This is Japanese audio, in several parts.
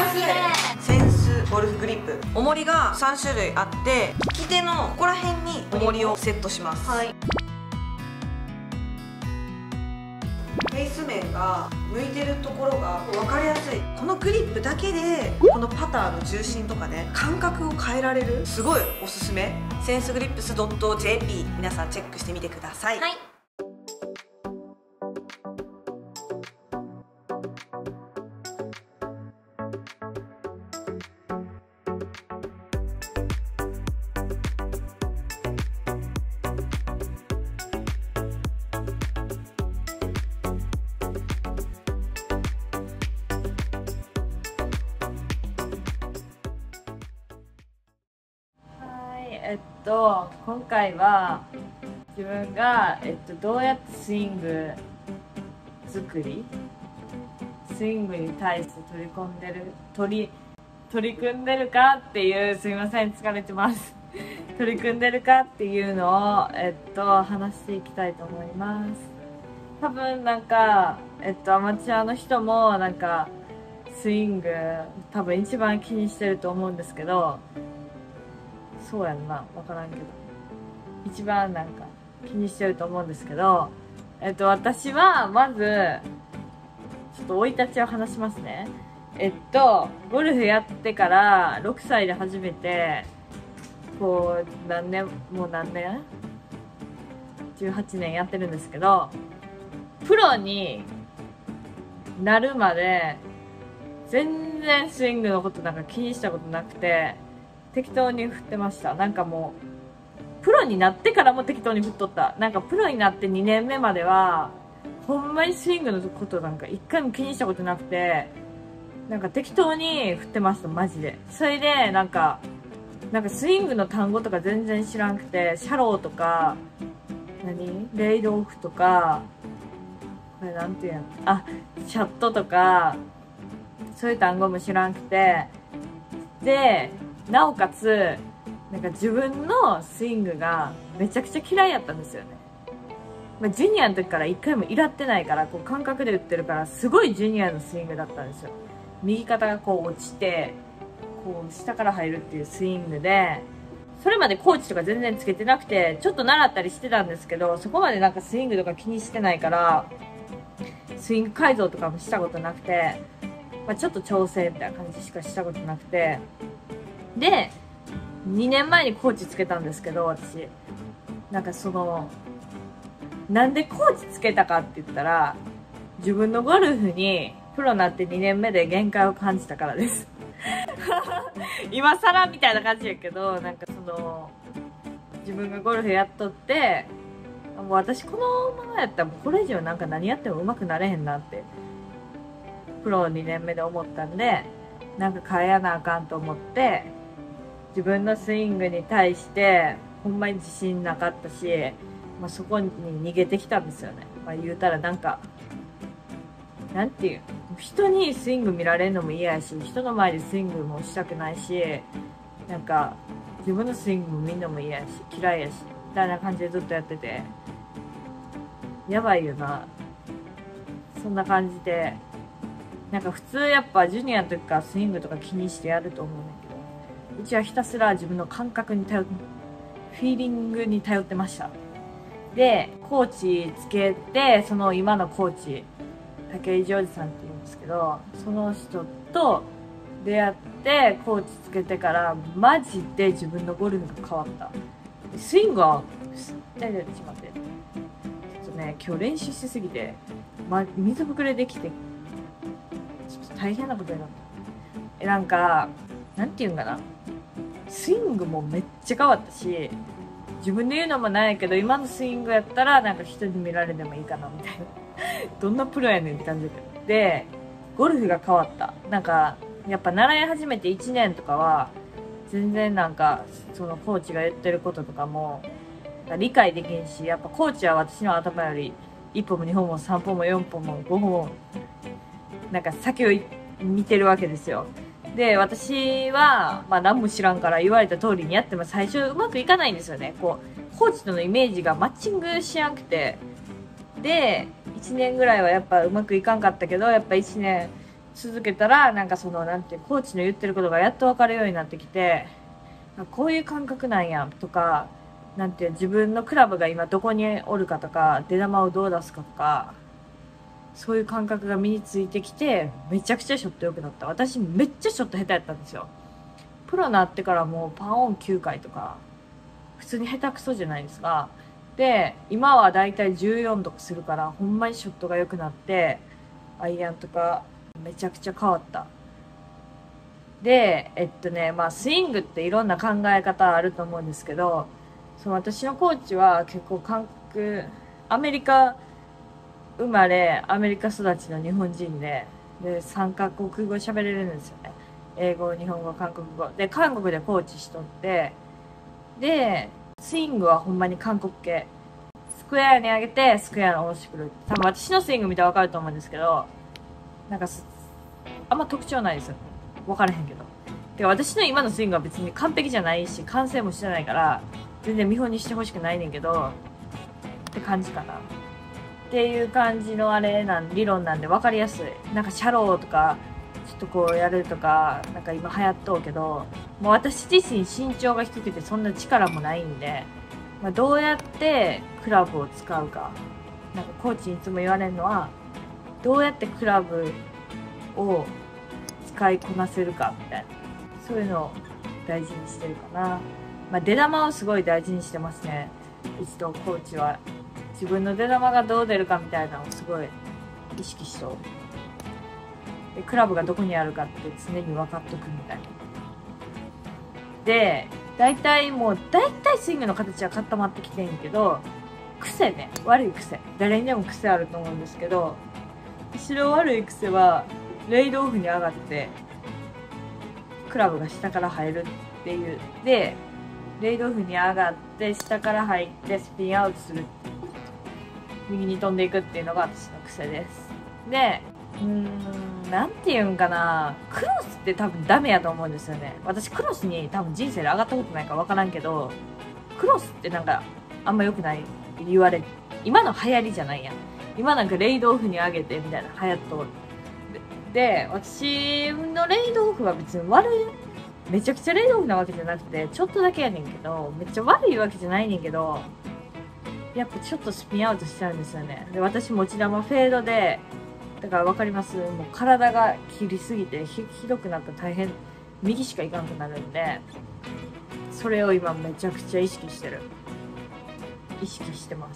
センスゴルフグリップ、重りが3種類あって、利き手のここら辺に重りをセットします。はい。フェイス面が向いてるところが分かりやすい。このグリップだけでこのパターの重心とかね、感覚を変えられる、すごいおすすめ。センスグリップス .jp、 皆さんチェックしてみてください。はい。 今回は自分が、どうやってスイングに対して取り組んでるかっていう、すいません疲れてます取り組んでるかっていうのを、話していきたいと思います。多分なんか、アマチュアの人もなんかスイング多分一番気にしてると思うんですけど、そうやんな、分からんけど一番なんか気にしてると思うんですけど、私はまずちょっと生い立ちを話しますね。ゴルフやってから6歳で初めてこう何年18年やってるんですけど、プロになるまで全然スイングのことなんか気にしたことなくて、適当に振ってました。なんかもうプロになってからも適当に振っとった。なんかプロになって2年目まではほんまにスイングのことなんか一回も気にしたことなくて、なんか適当に振ってました、マジで。それでなんかスイングの単語とか全然知らんくて、シャローとかレイドオフとか、これなんていうの、シャットとかそういう単語も知らんくて、でなおかつなんか自分のスイングがめちゃくちゃ嫌いやったんですよね。ジュニアの時から一回もイラってないから、こう感覚で打ってるから、すごいジュニアのスイングだったんですよ。右肩がこう落ちてこう下から入るっていうスイングで、それまでコーチとか全然つけてなくて、ちょっと習ったりしてたんですけど、そこまでなんかスイングとか気にしてないから、スイング改造とかもしたことなくて、ちょっと調整みたいな感じしかしたことなくて、で2年前にコーチつけたんですけど、私なんかなんでコーチつけたかって言ったら、自分のゴルフにプロになって2年目で限界を感じたからです今更みたいな感じやけど、なんか自分がゴルフやっとって、もう私このままやったらもうこれ以上なんか何やっても上手くなれへんなってプロ2年目で思ったんで、なんか変えやなあかんと思って、自分のスイングに対してほんまに自信なかったし、そこに逃げてきたんですよね。言うたらなんかなんていう、人にスイング見られるのも嫌やし、人の前でスイングもしたくないし、なんか自分のスイングも見んのも嫌やし嫌いやしみたいな感じでずっとやってて、やばいよな。そんな感じで、なんか普通やっぱジュニアの時からスイングとか気にしてやると思うんだけど、うちはひたすら自分の感覚に頼って、フィーリングに頼ってました。でコーチつけて、その今のコーチ武井ジョージさんって言うんですけど、その人と出会ってコーチつけてからマジで自分のゴルフが変わった。スイングはちょっとね、今日練習しすぎて、水ぶくれできてちょっと大変なことになった。なんかなんていうんかな、スイングもめっちゃ変わったし、自分で言うのもないけど、今のスイングやったらなんか人に見られてもいいかなみたいなどんなプロやねんって感じで、ゴルフが変わった。なんかやっぱ習い始めて1年とかは全然なんかそのコーチが言ってることとかも理解できんし、やっぱコーチは私の頭より1歩も2歩も3歩も4歩も5歩もなんか先を見てるわけですよ。で私は何も知らんから言われた通りにやっても最初うまくいかないんですよね。こうコーチとのイメージがマッチングしやんくて、で1年ぐらいはやっぱうまくいかんかったけど、やっぱ1年続けたら、なんかその、なんていう、コーチの言ってることがやっと分かるようになってきて、こういう感覚なんや、とか、なんていう、自分のクラブが今どこにおるかとか、出玉をどう出すかとか、そういう感覚が身についてきて、めちゃくちゃショット良くなった。私めっちゃショット下手やったんですよ。プロになってからもうパーオン9回とか、普通に下手くそじゃないですか。で、今はだいたい14とかするから、ほんまにショットが良くなって、アイアンとかめちゃくちゃ変わった。で、まあスイングっていろんな考え方あると思うんですけど、その私のコーチは結構アメリカ生まれ、アメリカ育ちの日本人で、3カ国語喋れるんですよね。英語、日本語、韓国語。で、韓国でコーチしとって、で、スイングはほんまに韓国系。スクエアに上げて、スクエアに下ろしてくる。多分私のスイング見たらわかると思うんですけど、なんかあんま特徴ないですよ。わからへんけど。てか私の今のスイングは別に完璧じゃないし、完成もしてないから、全然見本にしてほしくないねんけど、って感じかな。っていう感じの理論なんで分かりやすい。なんかシャローとか、ちょっとこうやるとか、なんか今流行っとうけど、もう私自身身長が低くてそんな力もないんで、まあ、どうやってクラブを使うか。なんかコーチにいつも言われるのは、どうやってクラブを使いこなせるかみたいな。そういうのを大事にしてるかな。まあ、出玉をすごい大事にしてますね。一度コーチは。自分の出玉がどう出るかみたいなのをすごい意識しとう。で、クラブがどこにあるかって常に分かっとくみたいな。で、大体スイングの形は固まってきてんけど、癖ね。悪い癖。誰にでも癖あると思うんですけど、後ろ悪い癖は、レイドオフに上がって、クラブが下から入るっていう。で、レイドオフに上がって、下から入ってスピンアウトする。右に飛んでいくっていうのが私の癖です。で、なんて言うんかな。クロスって多分ダメやと思うんですよね。私クロスに多分人生で上がったことないから分からんけど、クロスってなんかあんま良くないって言われる。今の流行りじゃないやん。今なんかレイドオフに上げてみたいな流行っとる。で、私のレイドオフは別にめちゃくちゃレイドオフなわけじゃなくて、ちょっとだけやねんけど、めっちゃ悪いわけじゃないねんけど、やっぱちょっとスピンアウトしちゃうんですよね。で、私持ち玉フェードで、だから分かります？もう体が切りすぎてひどくなったら大変、右しかいかんくなるんで、それを今めちゃくちゃ意識してます。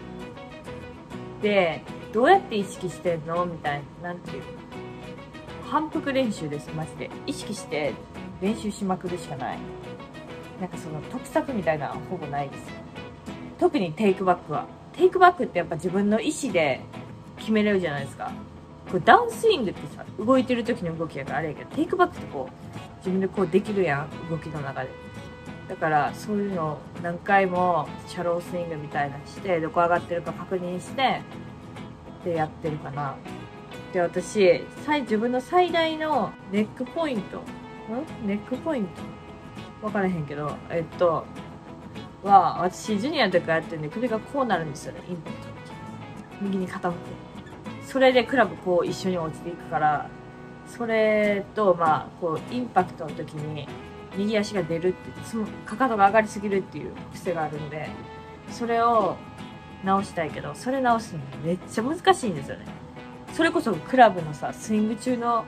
で、どうやって意識してんのみたいな、なんていう。反復練習です、マジで。意識して練習しまくるしかない。なんかその得策みたいなのはほぼないです。特にテイクバックは。テイクバックってやっぱ自分の意思で決めれるじゃないですか。これダウンスイングってさ、動いてる時の動きやからあれやけど、テイクバックってこう、自分でこうできるやん、動きの中で。だからそういうのを何回もシャロースイングみたいなして、どこ上がってるか確認して、でやってるかな。で、私、自分の最大のネックポイント。わからへんけど、私、ジュニアの時からやってるんで、首がこうなるんですよね、インパクトの時。右に傾く。それでクラブこう一緒に落ちていくから、それと、まあ、こう、インパクトの時に、右足が出るって、かかとが上がりすぎるっていう癖があるんで、それを直したいけど、それ直すのめっちゃ難しいんですよね。それこそクラブのさ、スイング中の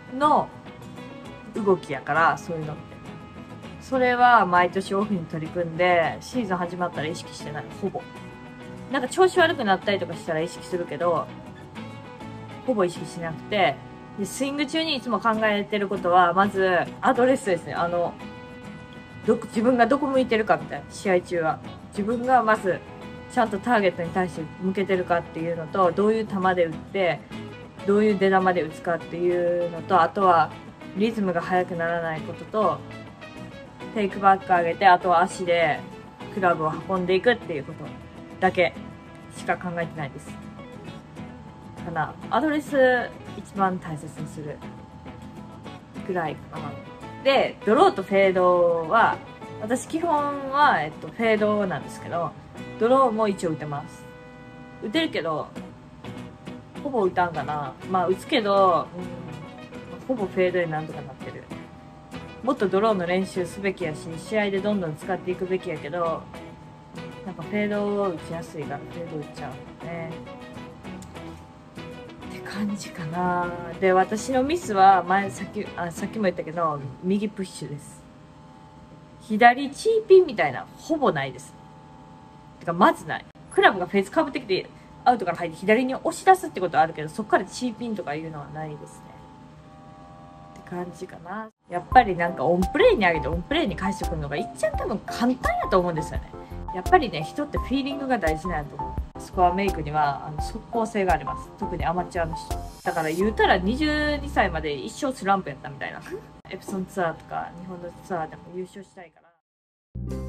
動きやから、そういうのって。それは毎年オフに取り組んで、シーズン始まったら意識してない。ほぼ。なんか調子悪くなったりとかしたら意識するけど、ほぼ意識しなくて、でスイング中にいつも考えてることは、まず、アドレスですね。自分がどこ向いてるかみたいな、試合中は。自分がまず、ちゃんとターゲットに対して向けてるかっていうのと、どういう球で打って、どういう出球で打つかっていうのと、あとは、リズムが速くならないことと、テイクバック上げて、あとは足でクラブを運んでいくっていうことだけしか考えてないです。かな。アドレス一番大切にするぐらいかな。で、ドローとフェードは、私基本は、フェードなんですけど、ドローも一応打てます。打てるけど、ほぼ打たんかな。まあ打つけど、 ほぼフェードになんとかなってる。もっとドローの練習すべきやし、試合でどんどん使っていくべきやけど、なんかフェードを打ちやすいからフェード打っちゃうね。って感じかな。で、私のミスはさっきも言ったけど、右プッシュです。左チーピンみたいな、ほぼないです。てか、まずない。クラブがフェースかぶってきて、アウトから入って左に押し出すってことはあるけど、そこからチーピンとかいうのはないですね。って感じかな。やっぱりなんかオンプレーに上げてオンプレーに返してくるのが一番多分簡単やと思うんですよね。やっぱりね、人ってフィーリングが大事なんやと思う。スコアメイクには即効性があります。特にアマチュアの人。だから言うたら22歳まで一生スランプやったみたいな。エプソンツアーとか日本のツアーでも優勝したいから。